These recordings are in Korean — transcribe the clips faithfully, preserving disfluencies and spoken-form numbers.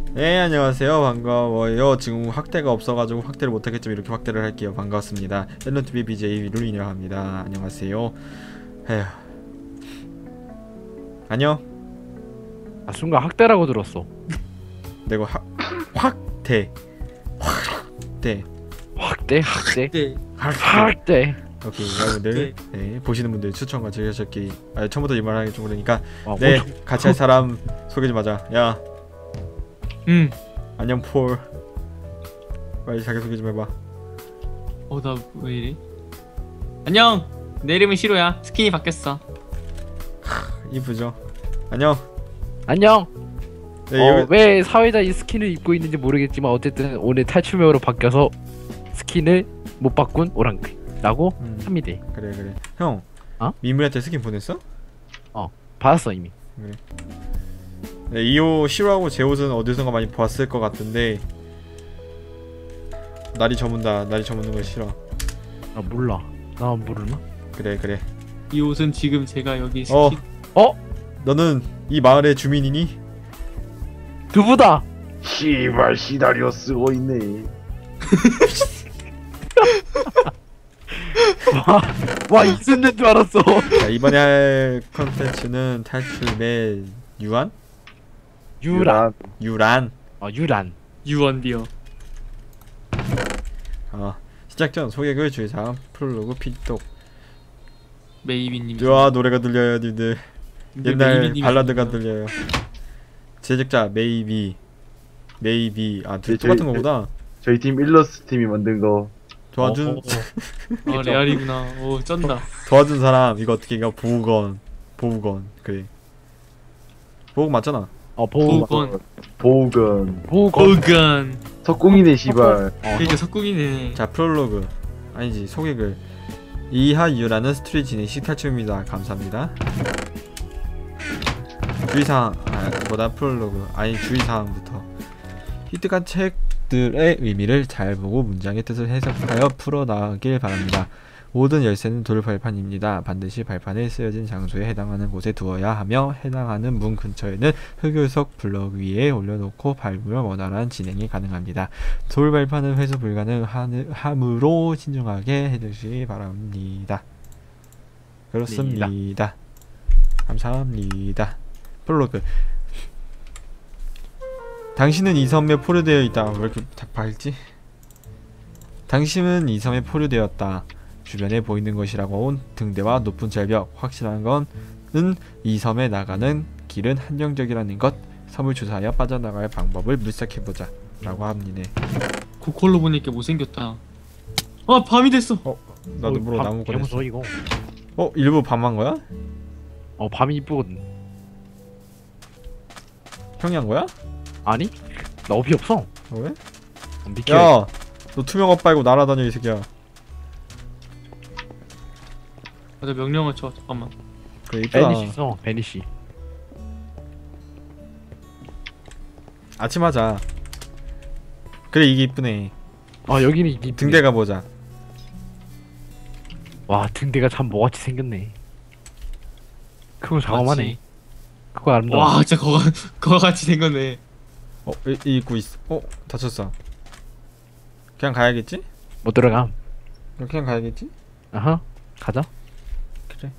네, 안녕하세요. 반가워요. 지금 확대가 없어가지고 확대를 못하겠지만 이렇게 확대를 할게요. 반갑습니다. 셀런티비 비제이 루인이라고 합니다. 안녕하세요. 에휴. 안녕. 아 순간 학대라고 들었어. 내가 확 확대 확대 확대 학대 네. 학대. 오케이, 여러분들 네, 보시는 분들 추천과 즐겨찾기. 아, 처음부터 이 말하기 좀 그러니까 와, 네, 뭐 좀- 같이 할 사람 소개 좀 하자. 야, 음. 안녕 폴. 빨리 자기소개 좀 해봐. 어, 나 왜 이래? 안녕. 내 이름은 시로야. 스킨이 바뀌었어. 이쁘죠? 안녕. 안녕. 네, 어, 여기 왜 사회자 이 스킨을 입고 있는지 모르겠지만 어쨌든 오늘 탈출메어로 바뀌어서 스킨을 못 바꾼 오랑캐라고 음. 합니다. 그래 그래. 형. 어? 민물한테 스킨 보냈어? 받았어 이미. 네, 이 옷 시로하고 제 옷은 어디선가 많이 봤을 것 같은데 날이 저문다. 날이 저무는 걸 싫어. 아 몰라. 나 모르나? 그래 그래. 이 옷은 지금 제가 여기 스킨. 어. 어? 너는 이 마을의 주민이니? 두부다. 씨발 시나리오 쓰고 있네. 와, 와 이순된 줄 알았어. 자, 이번에 할 컨텐츠는 탈출의 유한? 유란. 유란. 어 유란. 유언비어. 어. 시작 전 소개글 주의사항 프롤로그 피독. 메이비님. 와, 노래가 들려요 님들. 옛날 발라드가 들려요. 제작자 메이비. 메이비. 아, 둘 네, 똑같은 저희- 거보다. 저희 팀 일러스트 팀이 만든 거. 도와준 어, 어, 어. 아, 레알이구나. 오, 쩐다. 도와준 사람 이거 어떻게 이거 보우건. 보우건. 그래. 보우건 맞잖아. 어 보우 보건. 보건. 보건. 보건. 석궁이네 씨발. 그러니까 석국이네. 자, 프롤로그. 아니지, 소개글. 이하유라는 스토리 진행시 탈출입니다. 감사합니다. 주의사항, 아, 보다 프롤로그. 아니, 주의사항부터. 히트한 책들의 의미를 잘 보고 문장의 뜻을 해석하여 풀어나가길 바랍니다. 모든 열쇠는 돌발판입니다. 반드시 발판에 쓰여진 장소에 해당하는 곳에 두어야 하며 해당하는 문 근처에는 흑요석 블럭 위에 올려놓고 밟으면 원활한 진행이 가능합니다. 돌발판은 회수 불가능하므로 신중하게 해두시기 바랍니다. 그렇습니다. 감사합니다. 프롤로그. 당신은 이 섬에 포류되어 있다. 왜 이렇게 다 밝지? 당신은 이 섬에 포류되었다. 주변에 보이는 것이라고 등대와 높은 절벽. 확실한 것은 이 섬에 나가는 길은 한정적이라는 것. 섬을 조사하여 빠져나갈 방법을 물색해보자 라고 합니다. 고컬로 보니까 못생겼다. 아, 밤이 됐어. 나도 물어 나무 꺼냈어. 무서워 이거. 어? 일부 밤한 거야? 어 밤이 이쁘거든. 형이 한 거야? 아니? 나 업이 없어. 어, 왜? 믿겨. 야! 너 투명 옷 빨고 날아다녀 이 새끼야. 맞아, 명령을 쳐. 잠깐만. 그래 이쁘다. 베니시 써. 베니시. 아침 하자. 그래 이게 이쁘네. 아 여기는 이게 등대가 보자. 와 등대가 참 뭐같이 생겼네. 그거 장엄하네. 맞지? 그거 아름다워. 와, 진짜 거가 거가 같이 생겼네. 어? 이, 이 입고 있어. 어? 다쳤어. 그냥 가야겠지? 못 들어감. 그냥 가야겠지? 아하. 가자. 그래.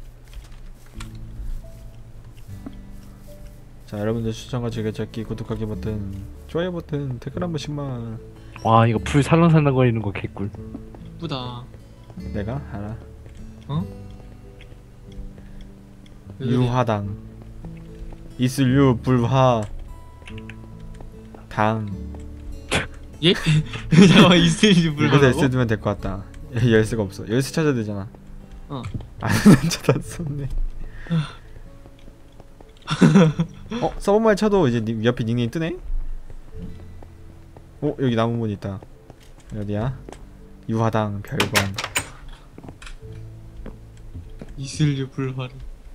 자, 여러분들 추천과 즐겨찾기, 구독하기 버튼, 좋아요 버튼, 댓글 한 번씩만. 와 이거 불 살랑살랑 거리는 거 개꿀. 이쁘다. 내가 알아. 왜 그래? 유화당. 이슬유 불화 당. 예? 잠깐만, 이슬이 이거 불하라고? 열쇠 두면 될 것 같다. 여- 열쇠가 없어. 열쇠 찾아야 되잖아. 어. 아는 찾았었네. 어? 서버말 쳐도 이제 니, 옆에 닉네임 뜨네? 어? 여기 나무문 있다. 어디야? 유화당 별관. 이슬류 불화를.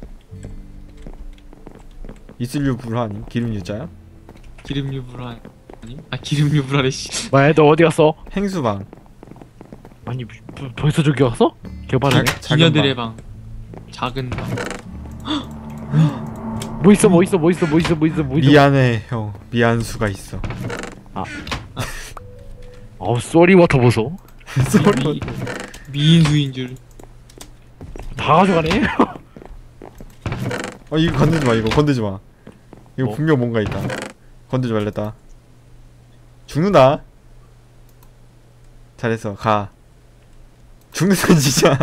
이슬유 불화니? 기름 유자야? 기름류 불화 아니? 아, 기름류 불화래 씨. 뭐야 너 어디 갔어? 행수방. 아니 뭐, 벌써 저기 왔어? 개발하네. 작- 작은 기녀들의 방. 방. 작은 방. 뭐 있어 뭐 있어 뭐 있어 뭐 있어 뭐 있어 뭐 있어. 미안해 형. 미안수가 있어. 어우 쏘리 워터 보소. 미, 미인수인 줄. 다 가져가네. 어 이거 건들지 마. 이거 건들지 마. 이거 뭐? 분명 뭔가 있다. 건들지 말랬다. 죽는다. 잘했어. 가. 죽는다 진짜.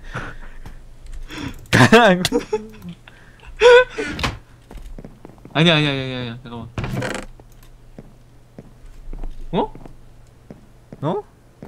가. 아니야 아니야 아니야 아니야 잠깐만. 어? 어?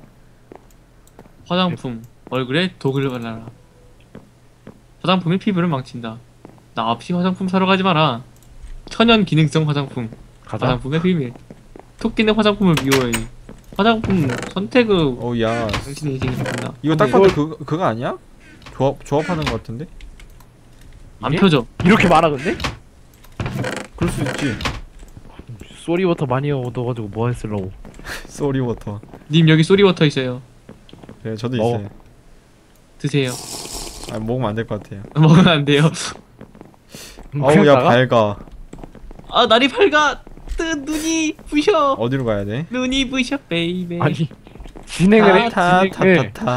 화장품 얼굴에 독을 발라라. 화장품이 피부를 망친다. 나 없이 화장품 사러 가지 마라. 천연 기능성 화장품. 가자. 화장품의 비밀. 토끼는 화장품을 미워해. 화장품 선택은 어야. 당신의 인생이 바꾼다. 이거 딱 근데 봐도 그 그거 아니야? 조합 조합하는 거 같은데? 안 이게? 펴져. 이렇게 많아 근데? 그럴 수 있지. 쏘리 워터 많이 얻어가지고 뭐 했을라고. 쏘리 워터. 님 여기 쏘리워터 있어요. 그래 저도 먹어. 있어요. 드세요. 아 먹으면 안 될 것 같아요. 먹으면 안 돼요. 어우 야 밝아. 아 날이 밝아. 뜨 눈이 부셔. 어디로 가야 돼? 눈이 부셔 베이베. 아니 진행을 해. 진행을. 타타타타.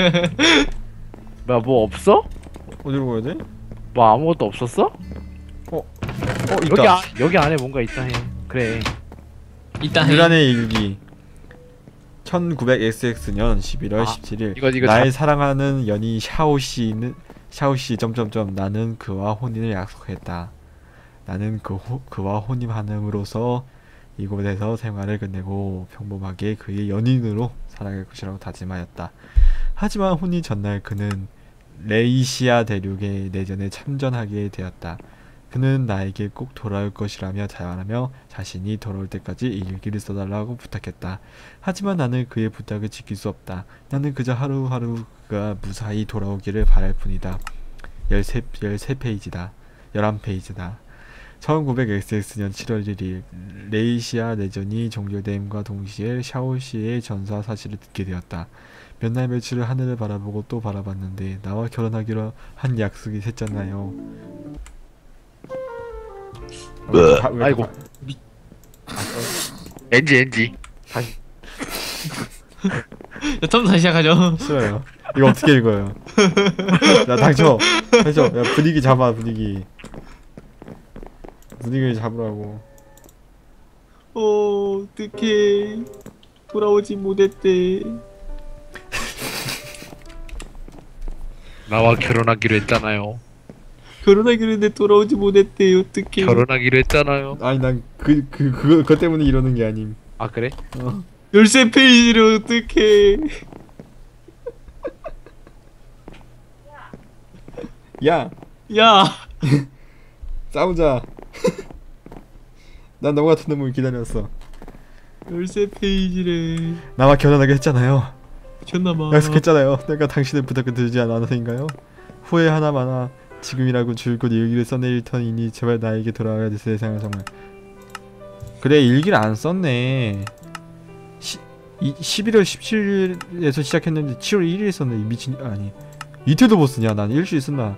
뭐야 뭐 없어? 어디로 가야 돼? 뭐 아무것도 없었어? 어 여기 있다. 아, 여기 안에 뭔가 있다 해. 그래. 이따 해. 유란의 일기. 천구백 엑스엑스년 십일월 아, 십칠일. 이거 이거 나의 자- 사랑하는 연인 샤오씨는 샤오씨 점점점 나는 그와 혼인을 약속했다. 나는 그 호, 그와 혼인함으로써 이곳에서 생활을 끝내고 평범하게 그의 연인으로 살아갈 것이라고 다짐하였다. 하지만 혼인 전날 그는 레이시아 대륙의 내전에 참전하게 되었다. 그는 나에게 꼭 돌아올 것이라며 자랑하며 자신이 돌아올 때까지 일기를 써달라고 부탁했다. 하지만 나는 그의 부탁을 지킬 수 없다. 나는 그저 하루하루 그가 무사히 돌아오기를 바랄 뿐이다. 열세, 열세 페이지다. 열한 페이지다. 천구백 엑스엑스년 칠월 일일 레이시아 내전이 종결됨과 동시에 샤오시의 전사 사실을 듣게 되었다. 몇 날 며칠을 하늘을 바라보고 또 바라봤는데 나와 결혼하기로 한 약속이 샜잖아요. 왜 이렇게 바- 왜 이렇게 아이고. 바- 엔지 엔지. 자, 처음 다시 시작하죠. 싫어요. 이거 어떻게 읽어요? 나 당첨. 해줘. 야 분위기 잡아 분위기. 분위기를 잡으라고. 어, 어떡해. 돌아오지 못했대. 나와 결혼하기로 했잖아요. 결혼하기로 했는데 돌아오지 못했대. 어떡해. 결혼하기로 했잖아요. 아니 난 그 그 그거 그것 때문에 이러는 게 아님. 아 그래? 어. 열세 페이지를 어떡해. 야 야. 싸우자. 난 너 같은 놈을 기다렸어. 열세 페이지래. 나와 결혼하게 했잖아요. 미쳤나봐. 약속했잖아요. 내가 당신의 부탁을 들지 않았는가요? 후회 하나 마나. 지금이라고 줄곧 일기를 써내릴 터이니 제발 나에게 돌아와야 돼 세상을 정말. 그래 일기를 안 썼네. 시, 이, 십일월 십칠일에서 시작했는데 칠월 일일에 썼네. 이 미친 아니 이틀도 못 쓰냐? 난 일주일 쓴다.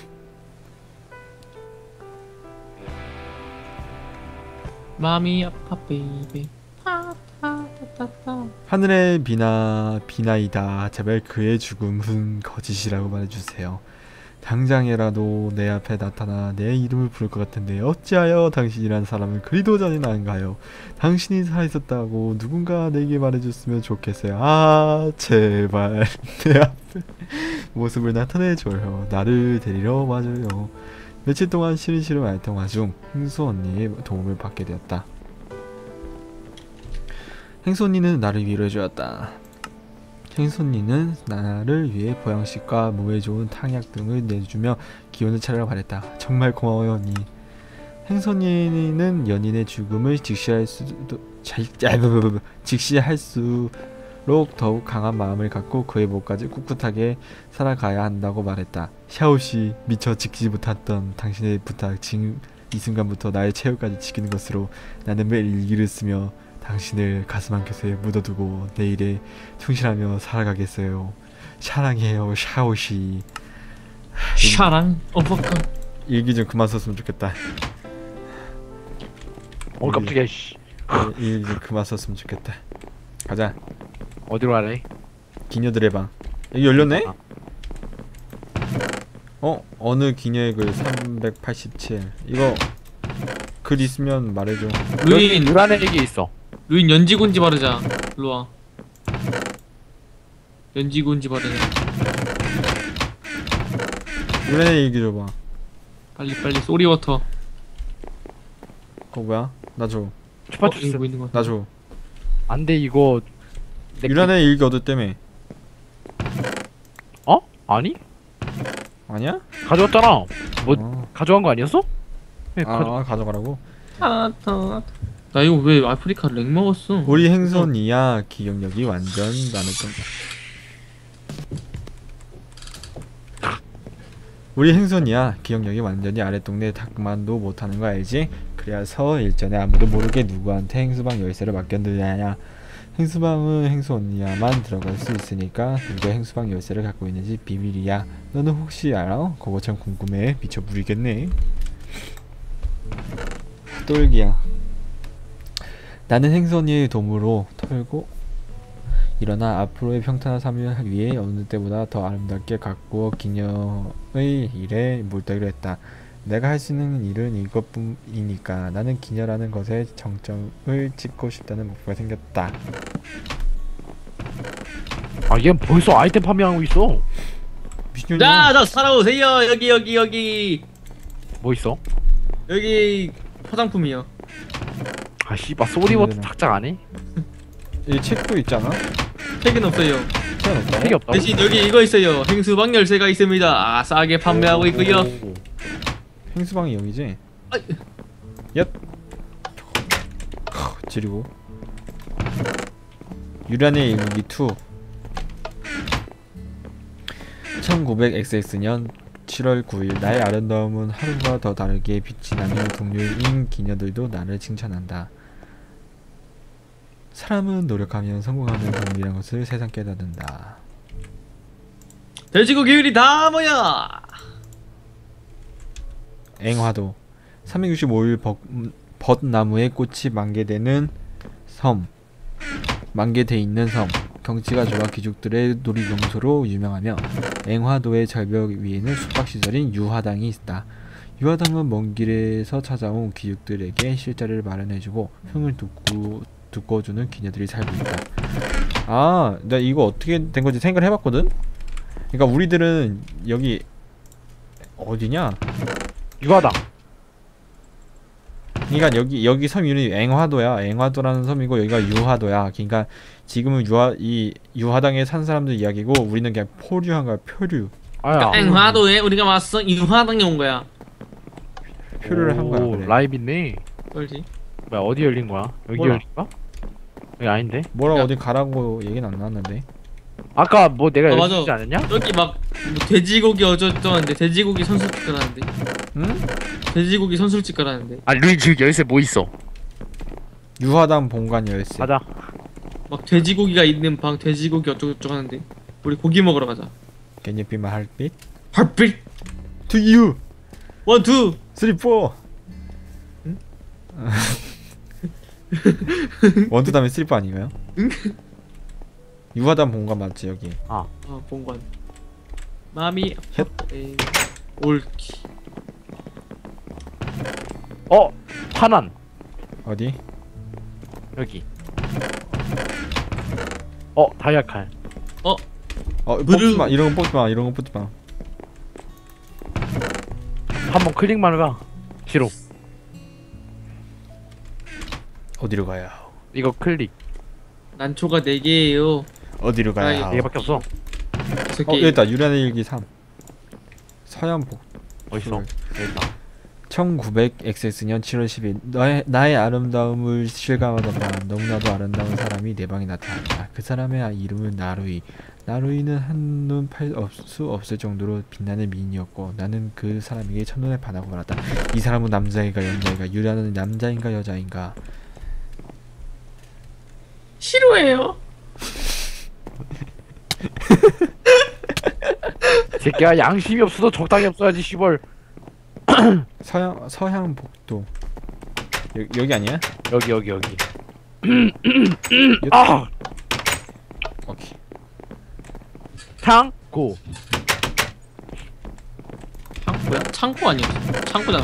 마음이 아파 베이베. 파타타타타. 하늘의 비나 비나이다. 제발 그의 죽음은 거짓이라고 말해주세요. 당장이라도 내 앞에 나타나 내 이름을 부를 것 같은데 어찌하여 당신이란 사람은 그리도 전이 난가요? 당신이 살아있었다고 누군가 내게 말해줬으면 좋겠어요. 아 제발 내 앞에 모습을 나타내줘요. 나를 데리러 와줘요. 며칠 동안 시름시름 알통화 중 행수 언니의 도움을 받게 되었다. 행수 언니는 나를 위로해주었다. 행수 언니는 나를 위해 보양식과 몸에 좋은 탕약 등을 내주며 기운을 차리라 말했다. 정말 고마워요 언니. 행수 언니는 연인의 죽음을 직시할 수도 자, 직시할수록 더욱 강한 마음을 갖고 그의 목까지 꿋꿋하게 살아가야 한다고 말했다. 샤오씨 미처 지키지 못했던 당신의 부탁 지금 이 순간부터 나의 체육까지 지키는 것으로 나는 매일 일기를 쓰며 당신을 가슴 한 곳에 묻어두고 내일에 충실하며 살아가겠어요. 사랑해요 샤오시. 샤랑 어버컷. 일기 좀 그만 썼으면 좋겠다. 어 깜짝이야 씨. 일기 좀 그만 썼으면 좋겠다. 가자. 어디로 가래? 기녀들의 방. 여기 열렸네? 아. 어? 어느 기녀의 글 삼백팔십칠. 이거 글 있으면 말해줘. 루인 유란의 얘기 있어. 루인 연지곤지 바르자. 일로와. 연지곤지 바르자. 유란의 얘기 줘봐. 빨리 빨리 소리워터. 어 뭐야? 나 줘. 어, 추파추스. 여기 뭐 있는 거 같아. 나 줘. 안돼 이거. 내 유란의 일기 얻었다며. 어? 아니? 아니야? 가져왔잖아. 뭐 어. 가져간 거 아니었어? 네, 아, 가져. 아 가져가라고? 타타. 나 이거 왜 아프리카 렉 먹었어? 우리 행선이야 기억력이 완전 나눴던 우리 행선이야 기억력이 완전히 아랫동네 닭만도 못하는 거 알지? 그래서 일전에 아무도 모르게 누구한테 행수방 열쇠를 맡겼느냐. 행수방은 행수 언니야만 들어갈 수 있으니까 누가 행수방 열쇠를 갖고 있는지 비밀이야. 너는 혹시 알아? 그거 참 궁금해. 미쳐 부리겠네. 똘기야. 나는 행수 언니의 도움으로 털고 일어나 앞으로의 평탄한 삶을 위해 어느 때보다 더 아름답게 가꾸어 기녀의 일에 몰두하기로 했다. 내가 할 수 있는 일은 이것뿐이니까 나는 기녀라는 것에 정점을 찍고 싶다는 목표가 생겼다. 아 얘 벌써 아이템 판매하고 있어. 미친년이야. 자, 자 살아오세요. 여기 여기 여기 뭐 있어? 여기 화장품이요. 아 씨발 소리워터 네네네. 착장 안 해? 이 책도 있잖아. 책은 없어요. 책은 없다. 책이 없다고? 대신 여기 이거 있어요. 행수방 열쇠가 있습니다. 아, 싸게 판매하고 있고요. 오. 행수방이 여기지. 아이. 얏. 지리고. 유란의 일기 이. 천구백 엑스엑스년 칠월 구일 나의 아름다움은 하루가 더 다르게 빛이 나며 동료인 기녀들도 나를 칭찬한다. 사람은 노력하면 성공하는 법이라는 것을 세상 깨닫는다. 돼지고기 요리 다 모여. 앵화도 삼백육십오 일 벚, 벚나무에 꽃이 만개되는 섬 만개돼 있는 섬 경치가 좋아 귀족들의 놀이명소로 유명하며 앵화도의 절벽 위에는 숙박시설인 유화당이 있다. 유화당은 먼 길에서 찾아온 귀족들에게 실자리를 마련해주고 흥을 돋구, 돋궈주는 기녀들이 살고 있다. 아, 나 이거 어떻게 된 건지 생각을 해봤거든? 그러니까 우리들은 여기 어디냐? 유화당. 그러니까 여기 여기 섬 이름이 앵화도야. 앵화도라는 섬이고 여기가 유화도야. 그러니까 지금은 유화 이 유화당에 산 사람들 이야기고 우리는 그냥 포류한 거야. 표류. 아야. 앵화도에 우리가 왔어. 유화당에 온 거야. 표류를 한 거야. 오, 그래. 라이브 있네. 그렇지. 뭐야 어디 열린 거야? 여기 몰라. 열린 거야? 여기 아닌데? 뭐라 야. 어디 가라고 얘기는 안 나왔는데. 아까 뭐 내가 아, 열리지 맞아. 않았냐? 여기 막뭐 돼지고기 어쩌저쩌는데 돼지고기 선술집 가라는데. 응? 돼지고기 선술집 가라는데. 아 루인 지금 열쇠 뭐 있어? 유화당 본관 열쇠. 가자. 막 돼지고기가 있는 방 돼지고기 어쩌고저쩌고 하는데. 우리 고기 먹으러 가자. Can you be my heartbeat? 핫빛 To you. 원 투. Three, four. 응? 원투 다음에 쓰리퍼 아닌가요? 유화당 본관 맞지 여기. 아 본관. 마미 헷. 에이, 올키. 어 파난 어디? 여기. 어 다이아칼. 어 브루. 뽑지 마. 이런 거 뽑지 마. 이런 거 뽑지 마. 한번 클릭만 해봐. 싫어. 어디로 가야? 이거 클릭. 난초가 네 개예요. 어디로 가야? 아이, 네 개밖에 없어. 다섯 어 개. 여기 있다. 유란의 일기 삼. 서현복. 어딨어? 여기 있다. 천구백 엑스엑스년 칠월 십일 너의, 나의 아름다움을 실감하던 밤 너무나도 아름다운 사람이 내 방에 나타났다. 그 사람의 이름은 나루이. 나루이는 한눈 팔 수 없을 정도로 빛나는 미인이었고 나는 그 사람에게 첫눈에 반하고 말았다. 이 사람은 남자인가 여자인가? 유라는 남자인가 여자인가? 싫어해요. 새끼야 양심이 없어도 적당히 없어야지 씨벌. 서양 서양 복도. 여, 여기 아니야? 여기 여기 여기. 여- 아! 오케이. 창고. 창고야? 창고 아니야? 창고잖아.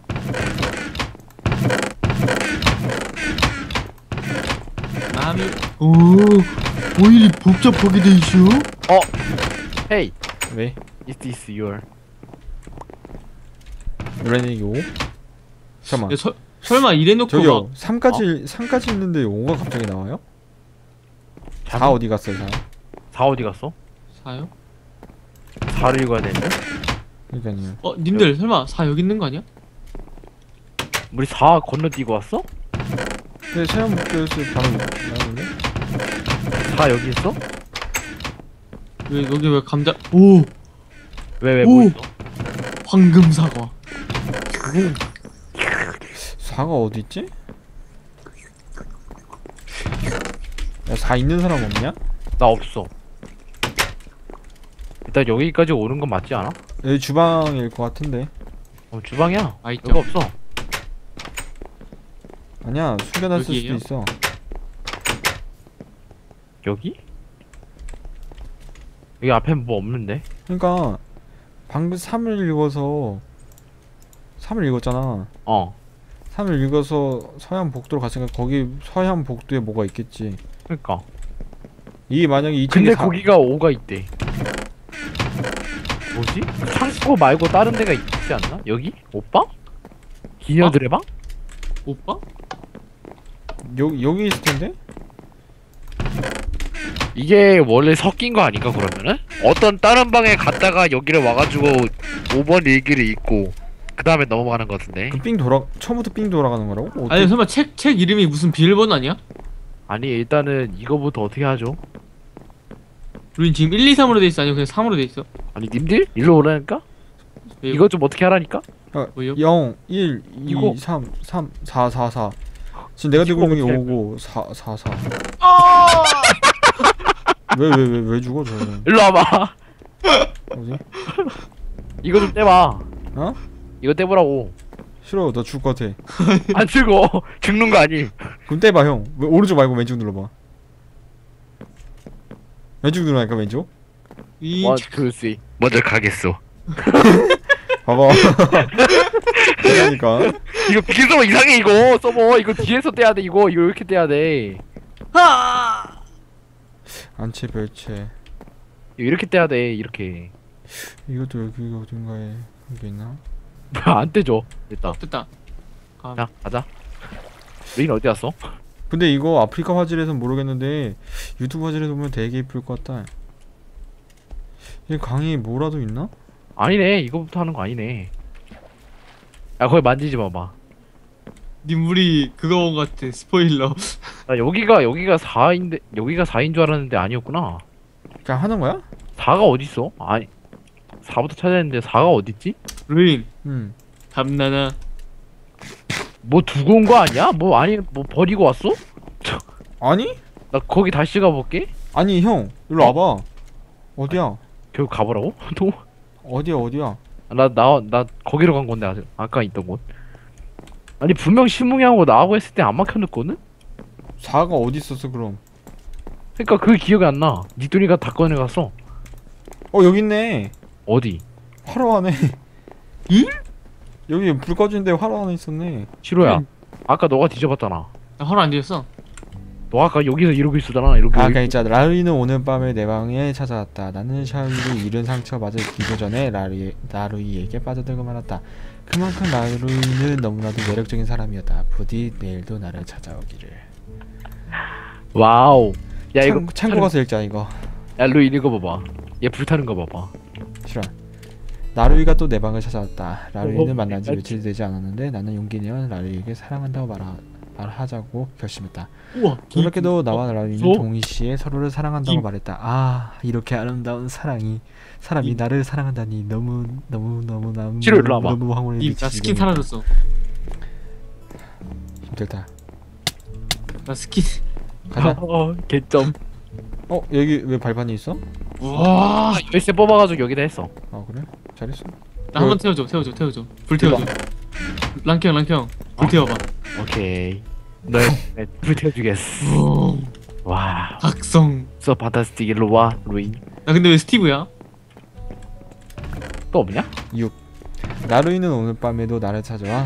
남이 오 오일이 복잡하게 돼 있어. Hey, 왜? is this your? 레닉이 오? 잠깐만. 야, 서, 설마 이래놓고 저기요. 막 삼까지 삼까지 있는데 오가 갑자기 나와요? 사 어디 갔어요, 사? 사 어디 갔어? 사요? 사를 읽어야 되는데? 그러니까요. 어 님들 설마 사 여기 있는 거 아니야? 우리 사 건너뛰고 왔어? 근데 서양 복도에서 바로 나오는데? 사 여기 있어? 왜 여기 왜 감자 오 왜 왜 오! 뭐 있어? 황금 사과. 사가 어디 있지? 야, 사 있는 사람 없냐? 나 없어. 일단 여기까지 오는 건 맞지 않아? 여기 주방일 것 같은데. 어 주방이야. 아 있죠. 여기 없어. 아니야, 숨겨놨을 여기예요? 수도 있어. 여기? 여기 앞에 뭐 없는데? 그러니까 방금 삼을 읽어서 삼을 읽었잖아. 어. 삼을 읽어서 서양 복도로 갔으니까 거기 서양 복도에 뭐가 있겠지. 그러니까. 이게 만약에 이 책이 근데 사... 거기가 오가 있대. 뭐지? 창고 말고 다른 데가 있지 않나? 여기? 오빠? 기녀들의 방? 오빠? 여기 여기 있을 텐데? 이게 원래 섞인 거 아닌가 그러면은? 어떤 다른 방에 갔다가 여기를 와가지고 오 번 일기를 읽고 그 다음에 넘어가는 거 같은데? 그 삥 돌아 처음부터 삥 돌아가는 거라고? 어떻게- 아니 설마 책 책 이름이 무슨 비밀번호 아니야? 아니 일단은 이거부터 어떻게 하죠? 우린 지금 일, 이, 삼으로 돼 있어 아니면 그냥 삼으로 돼 있어? 아니 님들? 일로 오라니까? 왜 이거 좀 어떻게 하라니까? 뭐요? 영, 일, 이거. 이, 삼, 삼, 사, 사, 사. 지금 내가 들고 있는 게 이거 오고 사, 사, 사. 아! 왜 왜 왜 왜 죽어 저는? 일로 와봐. 뭐지? 이거 좀 떼봐. 어? 이거 떼보라고. 싫어, 나 죽을 것 같아. 안 죽어. 죽는 거 아니. 그럼 떼봐 형. 왜 오른쪽 말고 왼쪽 눌러봐. 왼쪽 누르니까 왼쪽? 이 원, 투, 쓰리. 먼저 가겠어. 봐봐. 그러니까. 이거 비계서 이상해 이거. 써봐. 이거 뒤에서 떼야 돼 이거. 이거 이렇게 떼야 돼. 하! 안채 별채. 이거 이렇게 떼야 돼 이렇게. 이것도 여기 어딘가에 여기 있나? 뭐야 안 떼줘. 됐다. 됐다. 아, 자 가자. 루인 어디 갔어? 근데 이거 아프리카 화질에선 모르겠는데 유튜브 화질에서 보면 되게 이쁠 것 같다. 이 강의 뭐라도 있나? 아니네. 이거부터 하는 거 아니네. 야 거기 만지지 마봐. 님물이 그거 본 것 같아 스포일러. 나 여기가 여기가 사인데 여기가 사인 줄 알았는데 아니었구나. 그냥 하는 거야? 사가 어딨어? 아니 사부터 찾아야 했는데 사가 어딨지? 루인 응. 담나나 뭐 두고 온 거 아니야? 뭐 아니 뭐 버리고 왔어? 아니? 나 거기 다시 가볼게. 아니 형 일로 어? 와봐. 어디야? 결국 가보라고? 또? 어디야 어디야? 나 나 나 거기로 간 건데 아직 아까 있던 곳. 아니 분명 신문이하고 나하고 했을 때 안 막혀놓거든? 사가 어디 있었어 그럼? 그니까 그 기억이 안 나. 니뚜리가 다 꺼내갔어. 어 여기 있네. 어디? 화로 안에. 응? 여기 불 꺼진데 화로 안에 있었네. 시로야. 응. 아까 너가 뒤져봤잖아. 나 허락 안 되었어. 너 아까 여기서 이러고 있었잖아. 이렇게. 아까 있잖아. 라루이는 오늘 밤에 내 방에 찾아왔다. 나는 샤오이를 잃은 상처 맞을 기도 전에 라루이, 라루이에게 빠져들고 말았다. 그만큼 라루이는 너무나도 매력적인 사람이었다. 부디 내일도 나를 찾아오기를. 와우. 야 이거 참, 참고 가서 읽자 이거. 야 루인 이거 봐봐. 얘 불타는 거 봐봐. 싫어. 라루이가 또 내 방을 찾아왔다. 라루이는 어, 만난 지 야, 며칠 되지 않았는데 나는 용기 내어 라루이에게 사랑한다고 말하, 말하자고 결심했다. 우와. 놀랍게도 나와 라루이는 어? 동시에 서로를 사랑한다고 김. 말했다. 아 이렇게 아름다운 사랑이 사람이 김. 나를 사랑한다니 너무 너무 너무 너무 치료 일로 와봐. 너무 황홀해 님나 미치지. 스킨 사라졌어. 힘들다. 나 스킨. 가자. 어 개점. 어 여기 왜 발판이 있어? 우와. 열쇠 뽑아가지고 여기다 했어. 아 그래? 잘했어. 나 한 번 태워줘 태워줘 태워줘 불 태워줘. 랑형 랑형 불 어? 태워봐. 오케이. 너불 태워주겠어. 오, 와. 각성. 서 판타스틱 일로 와 루인. 나 근데 왜 스티브야? 또 없냐? 나루이는 오늘 밤에도 나를 찾아와.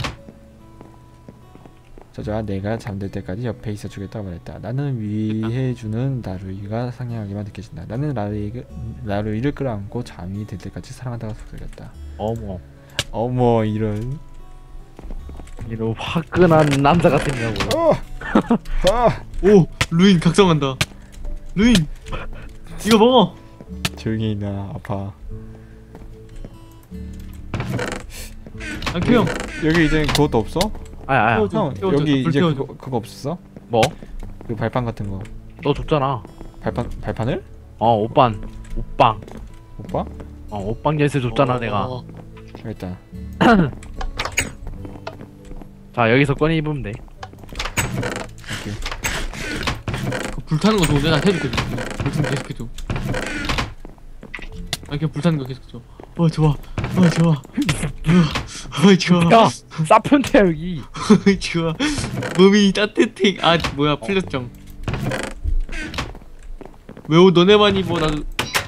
찾아와 내가 잠들 때까지 옆에 있어주겠다고 말했다. 나는 위해주는 나루이가 상냥하게만 느껴진다. 나는 나루이, 나루이를 끌어안고 잠이 들 때까지 사랑한다고 속삭였다. 어머. 어머 이런. 이런 화끈한 남자 같은 경우. 어! 아! 오 루인 각성한다. 루인 이거 먹어. 조용히 있나 아파. 랑형 여기 이제 그것도 없어? 아야 아야. 태워줘. 형 태워줘, 여기 불 이제 태워줘. 그거, 그거 없었어? 뭐? 그 발판 같은 거. 너 줬잖아. 발판 발판을? 어 오빤. 오빵. 오빠? 어 오빵 열쇠 줬잖아 어, 내가. 어. 일단 자 여기서 꺼내 입으면 돼. 그 불타는 거 좋은데 나 해줄게. 불타는 거 계속해줘. 랑형 불타는 거 계속해줘. 어 좋아. 어 좋아. 어, 어 좋아. 야 사편태야 여기. 어 좋아. 몸이 따뜻해. 아 뭐야 풀렸정. 왜 옷 너네만 입어 나도.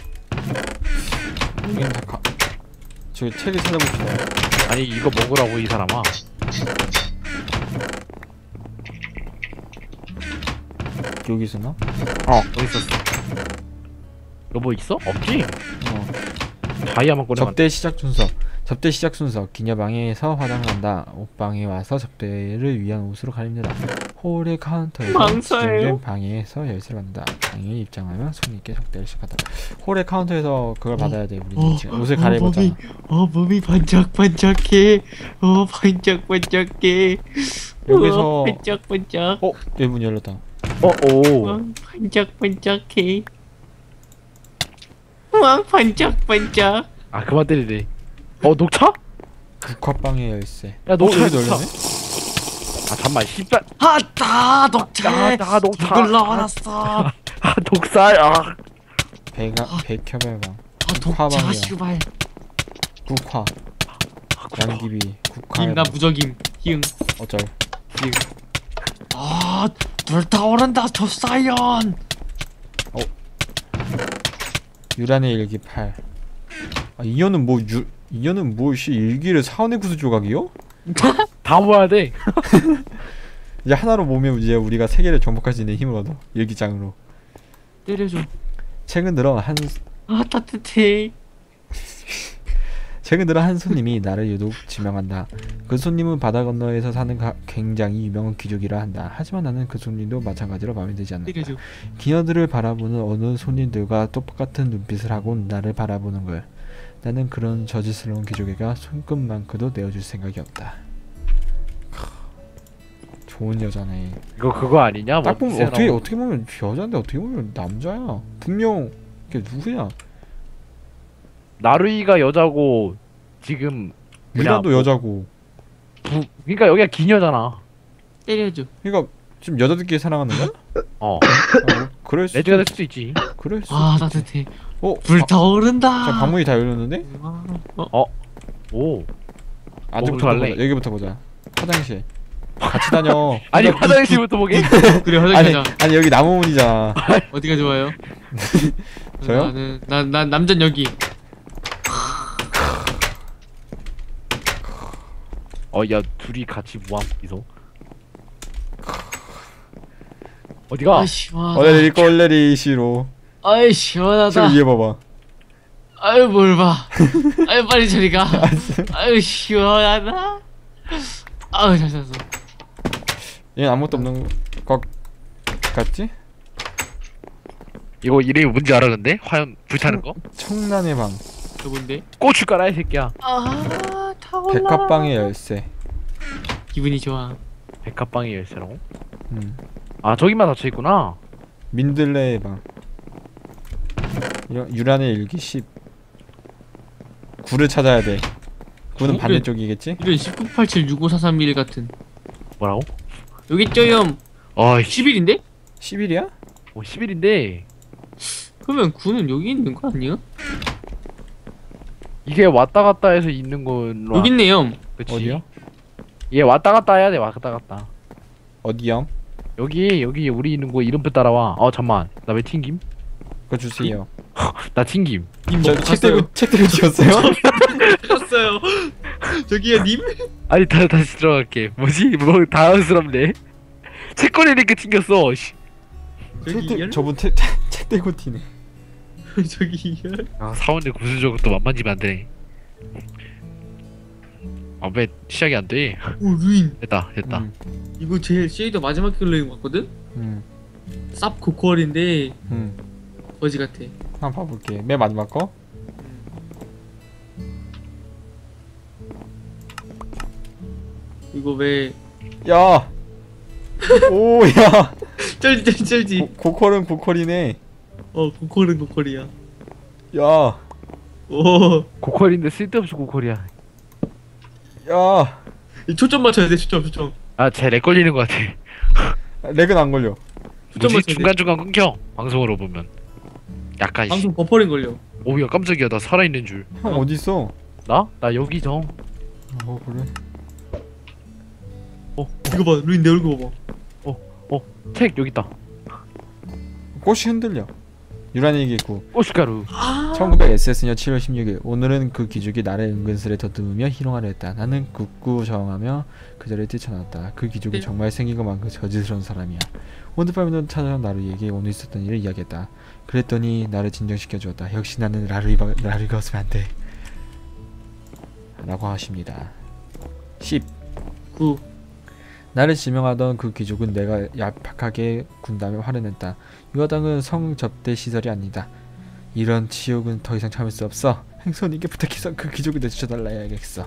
여긴 다 가. 저기 책을 찾아봅시다. 아니 이거 먹으라고 이 사람아. 여기 있었나? 어 여기 있었어. 이거 뭐 있어? 없지? 어. 다이아만 꺼내면. 접대 시작 순서. 접대 시작 순서. 기녀방에서 화장을 한다. 옷방에 와서 접대를 위한 옷으로 갈립니다. 홀의 카운터에서 망사예요? 지정된 방에서 열쇠를 받는다. 방에 입장하면 손님께 접대를 시작한다. 홀의 카운터에서 그걸 받아야 돼. 우리 지금 옷을 갈아입었잖아. 몸이, 어 몸이 반짝반짝해. 어 반짝반짝해. 여기서 어, 반짝반짝. 어? 여기 문 열렸다. 어오. 어 반짝반짝해. 와 반짝반짝. 아 그만 때리래. 어 녹차? 국화방의 열쇠. 야 녹차. 어, 여기도 녹차. 열렸네? 아 잠만 씨발. 아따 녹차. 아, 아 녹차. 누굴 넣어놨어. 아 독살. 아. 배가 백협의방. 아 독차 국화방이야. 슈발. 국화. 양귀비. 국화. 김나 무적임. 희응. 어쩔. 아 불타오른다 조사연. 유란의 일기 팔. 아, 이현은 뭐 유, 이현은 뭐씨 일기를 사원의 구수 조각이요? 다 모아야 돼. 이제 하나로 모으면 이제 우리가 세계를 정복할 수 있는 힘을 얻어. 일기장으로. 때려줘. 최근 들어 한 아 따뜻해. 최근 들어 한 손님이 나를 유독 지명한다. 그 손님은 바다 건너에서 사는 가, 굉장히 유명한 귀족이라 한다. 하지만 나는 그 손님도 마찬가지로 마음에 들지 않는다. 때려줘. 기녀들을 바라보는 어느 손님들과 똑같은 눈빛을 하고 나를 바라보는 걸. 나는 그런 저질스러운 귀족에게 손끝만큼도 내어줄 생각이 없다. 크, 좋은 여자네. 이거 그거 아니냐? 딱 보면 뭐 어떻게 어떻게 보면 여자인데 어떻게 보면 남자야. 분명 이게 누구야? 나루이가 여자고 지금 유란도 뭐냐, 여자고. 부, 그러니까 여기가 기녀잖아. 때려줘. 그러니까 지금 여자들끼리 사랑하는 거야? 어. 어, 뭐 그럴 수. 레즈가 될 수도 있지. 그럴 수. 아 따뜻해. 어, 불타오른다. 자 방문이 다 열렸는데? 어? 오. 안쪽부터 갈래? 보자. 여기부터 보자. 화장실. 같이 다녀. 아니 화장실부터 보게? 그래 아니 화장실 가자. 아니 여기 나무 문이잖아. 어디가 좋아요? 저요? 나는 난 난 남잔 여기. 어 야 둘이 같이 무한 이소. 어디가? 아 시원하다. 얼레리 꼴레리 시로. 아이 지금 시원하다. 위에 봐봐. 아유 뭘 봐. 아유 빨리 저리 가. 아유 시원하다. 아유 잘 잤어. 얘 아무것도 없는 것 같지? 이거 이름이 뭔지 알아 근데? 화염 불타는 거? 청란의 방. 누군데? 고추 깔아 이 새끼야. 아 타올라. 백합방의 열쇠. 기분이 좋아. 백합방의 열쇠라고? 음. 아 저기만 닫혀 있구나. 민들레의 방. 이런 유란의 일기 십. 구를 찾아야 돼. 구는 구? 반대쪽이겠지? 이런 일구팔칠육오사삼일 같은. 뭐라고? 여기 있죠요. 어이 십 일인데? 십 일이야? 오 십 일인데 그러면 구는 여기 있는 거 아니야? 이게 왔다 갔다 해서 있는 걸로. 여기 있네요. 그치? 어디요? 얘 왔다 갔다 해야 돼. 왔다 갔다. 어디요? 여기 여기 우리 있는 거 이름표 따라와. 어 잠만. 나 왜 튕김? 그거 주세요. 나 튕김. 님 저 먹고 책 갔어요. 들고 책 들고 지었어요? 갔어요. 저기요 님. 아니 다 다시 들어갈게. 뭐지? 뭐 당황스럽네. 책거리니까 튕겼어. 씨. 책 저기요. 들, 저분 책, 책, 책 들고 튀네. 저기요. 아 사원들 구슬적으로 또 만만지면 안 되네. 아 왜 시작이 안 돼? 오 루인. 됐다 됐다. 음, 이거 제일 쉐이더 마지막 킬러인 것 같거든? 음, 쌉 고퀄인데 음. 거지 같아. 한번 봐볼게. 맨 마지막 거. 이거 왜 야. 오, 야. 쩔지 쩔지 쩔지. 고, 고퀄은 고퀄이네. 어 고퀄은 고퀄이야. 야. 오. 고퀄인데 쓸데없이 고퀄이야. 야. 이 초점 맞춰야 돼 초점 초점. 아쟤 렉 걸리는 거 같아. 렉은 안 걸려. 초점 뭐지? 맞춰야 돼. 중간 중간 끊겨. 방송으로 보면. 약간 씨. 방송 버퍼링 걸려. 오야 깜짝이야 나 살아있는 줄. 형 어디 있어? 나? 나 여기 정. 어 그래. 이거 봐 루인 내 얼굴 봐봐. 책 여기 있다. 꽃이 흔들려. 유란이 얘기했고. 고춧가루. 아. 천구백 에스에스년 칠월 십육일 오늘은 그 기죽이 나를 은근슬에 더듬으며 희롱하려 했다. 나는 굳구정하며 그 자리에 뛰쳐나왔다. 그 기죽은 네. 정말 생긴 것만큼 저질스러운 사람이야. 오늘 밤에는 찾아온 나루이에게 오늘 있었던 일을 이야기했다. 그랬더니 나를 진정시켜 주었다. 역시 나는 라루이가 라루이가 없으면 안 돼. 라고 하십니다. 십. 구. 나를 지명하던 그 귀족은 내가 얄팍하게 군다며 화를 냈다. 유화당은 성접대 시설이 아니다. 이런 치욕은 더 이상 참을 수 없어. 행손이게 부탁해서 그 귀족을 내쫓아달라 해야겠어.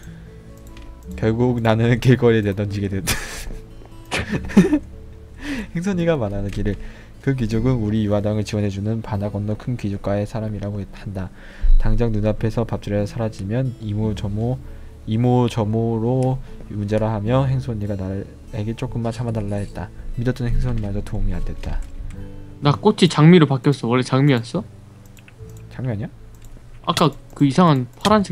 결국 나는 길거리에 내던지게 됐다. 행선이가 말하는 길을 그 귀족은 우리 유화당을 지원해주는 바다 건너 큰 귀족과의 사람이라고 한다. 당장 눈앞에서 밥줄에 사라지면 이모저모 이모저모로 문제라 하며 행손이가 나에게 조금만 참아달라 했다. 믿었던 행손이마저 도움이 안 됐다. 나 꽃이 장미로 바뀌었어. 원래 장미였어? 장면이야? 아까 그 이상한 파란색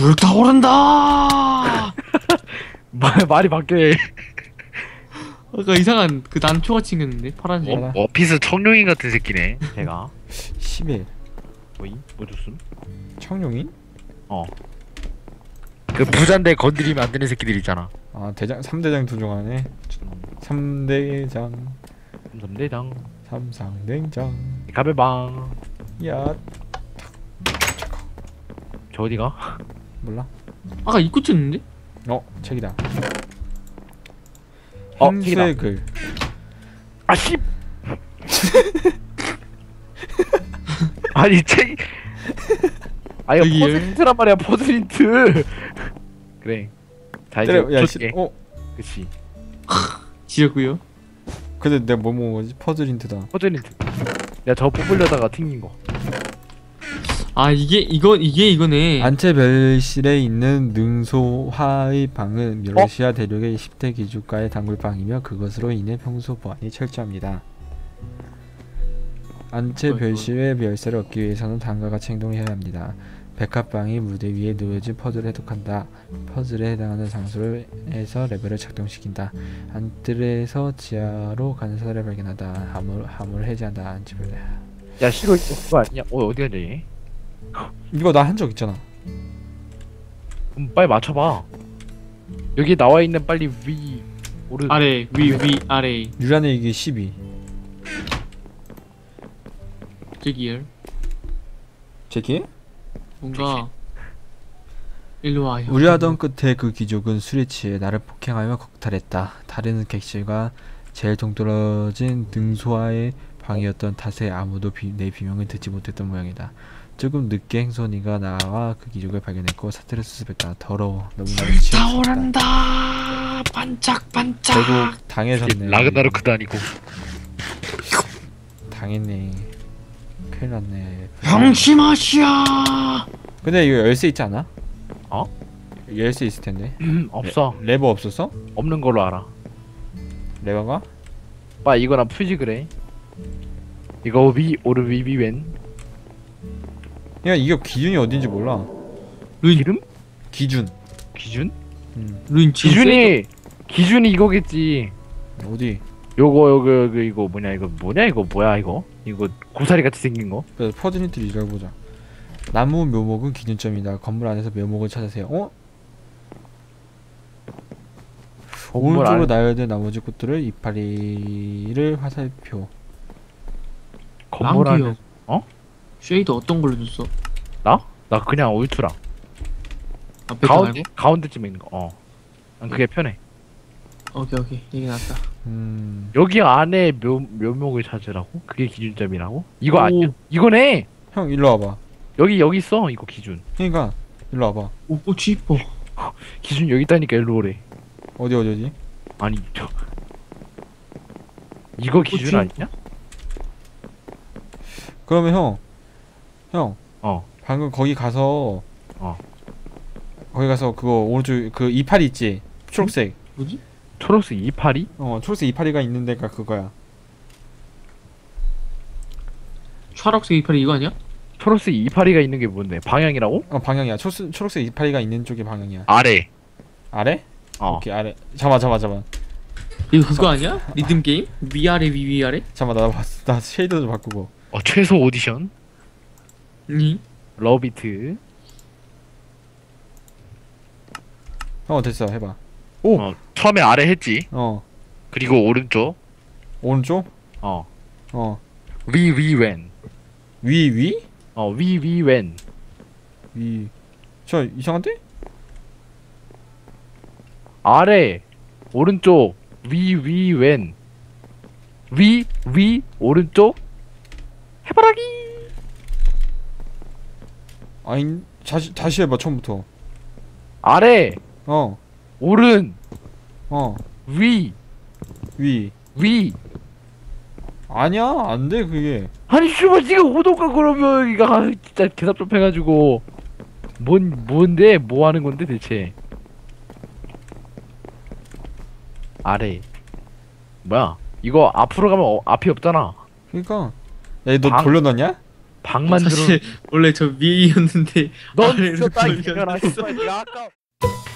불타오른다. 말 말이 바뀌네. 아까 이상한 그 난초같이 생겼는데 파란색. 어? 어, 어피스 청룡인 같은 새끼네. 제가. 십일. 뭐이? 뭐 줬음? 청룡인? 어. 그 부잔데 건드리면 안 되는 새끼들 있잖아. 아 대장 삼대장 두종하네. 삼대장 삼대장. 삼상대장. 가베방. 야 저 어디가? 몰라. 아까 이 꽃이었는데? 어 책이다. 어, 행수의 글. 아 씨. 아니 책. 아 이거 여기에. 포즈린트란 말이야 포즈린트. 그래. 자 이제 때려. 야 씨. 줄게. 어. 그치. 지렸고요. 근데 내가 뭐 먹었지? 퍼즐 힌트다. 포즈린트. 내가 저 뽑으려다가 튕긴 거. 아 이게 이거 이게 이거네. 안체벨실에 있는 능소화의 방은 러시아 대륙의 십 대 기주가의 단골방이며 그것으로 인해 평소 보안이 철저합니다. 안체벨실의 열쇠를 얻기 위해서는 다음과 같이 행동을 해야 합니다. 백합방이 무대 위에 놓여진 퍼즐을 해독한다. 퍼즐에 해당하는 장소를 해서 레벨을 작동시킨다. 안뜰에서 지하로 가는 사다리를 발견한다. 화물, 화물을 해제한다. 안체벨. 야 싫어 이거 그거 아니야? 어 어디 갔냐 얘? 이거 나 한 적 있잖아. 음, 빨리 맞춰봐. 여기 나와 있는 빨리 위 오른 아래 위 위 아래 유란의 이게 십이. 저기요. 제키? 뭔가 일로 와요. 우려하던 끝에 그 귀족은 술에 취해 나를 폭행하며 걱탈했다. 다른 객실과 제일 동떨어진 능소와의 방이었던 탓에 아무도 비, 내 비명을 듣지 못했던 모양이다. 조금 늦게 행손이가 나와 그 귀족을 발견했고 사태를 수습했다. 더러워. 너무나도 취했다. 타오른다. 반짝반짝. 결국 당해졌네. 라그나로크도 아니고. 당했네. 큰일 났네. 명심하시야. 근데 이거 열쇠 있지 않아? 어? 열쇠 있을 텐데. 음, 없어. 레, 레버 없었어? 없는 걸로 알아. 레버가? 빠 이거랑 퓨지 그래. 이거 위 오른 위 위 왼. 야 이게 기준이 어딘지 몰라. 루인 기름? 기준. 기준? 음. 루인 지금 기준이 기준이 이거겠지. 어디? 요거 요거 요거 이거 뭐냐 이거 뭐냐 이거 뭐야 이거 이거 고사리 같이 생긴 거. 그래서 퍼즐 힌트를 읽어보자. 나무 묘목은 기준점이다. 건물 안에서 묘목을 찾으세요. 어? 건물 오른쪽으로 안에 나열된 나머지 꽃들을 이파리를 화살표. 건물 안에 랑기요. 어? 쉐이드 어떤 걸로 줬어? 나? 나 그냥 울트라. 앞에 거 가운데 말고? 가운데쯤에 있는 거. 어. 난 그게 편해. 오케이 오케이 이게 낫다. 음. 여기 안에 묘 묘목을 찾으라고? 그게 기준점이라고? 이거 오. 아니야? 이거네. 형 일로 와봐. 여기 여기 있어 이거 기준. 그러니까 일로 와봐. 오 꽃이 이뻐. 기준 여기 있다니까 일로 오래. 어디 어디 어디? 아니 저 이거 기준 꽃이 아니냐? 그러면 형, 형 어. 방금 거기 가서 어. 거기 가서 그거 오른쪽 그 이파리 있지? 초록색. 뭐지? 초록색 이파리? 어 초록색 이파리가 있는 데가 그거야. 초록색 이파리 이거 아니야? 초록색 이파리가 있는 게 뭔데? 방향이라고? 어 방향이야. 초, 초록색 이파리가 있는 쪽이 방향이야. 아래. 아래? 어. 오케이 아래. 잠깐 잠깐 잠깐. 이거 그거 아니야? 리듬 게임? 위아래 위 위아래? 잠깐 나 봤어. 나 쉐이더 좀 바꾸고. 어 최소 오디션. 응. 러비트. 형 됐어 해봐. 오. 어 처음에 아래 했지. 어 그리고 오른쪽. 오른쪽. 어. 어 위 위 왼. 위 위? 어 위 위 왼. 위. 저 이상한데? 아래. 오른쪽. 위 위 왼. 위 위 오른쪽. 해바라기. 아니 다시 다시 해봐 처음부터. 아래. 어 오른. 어. 위. 위. 위. 아니야 안돼 그게. 아니 씨발 지금 오도가 그러면 이거 아, 진짜 대답 좀 해가지고 뭔 뭔데 뭐 하는 건데 대체. 아래. 뭐야 이거 앞으로 가면 어, 앞이 없잖아. 그러니까. 야너 방- 돌려놨냐? 방만 들어. 사실 원래 저 위였는데 넌 아래로 미쳤다 돌려놨어. 이년아 씨발. 야 아까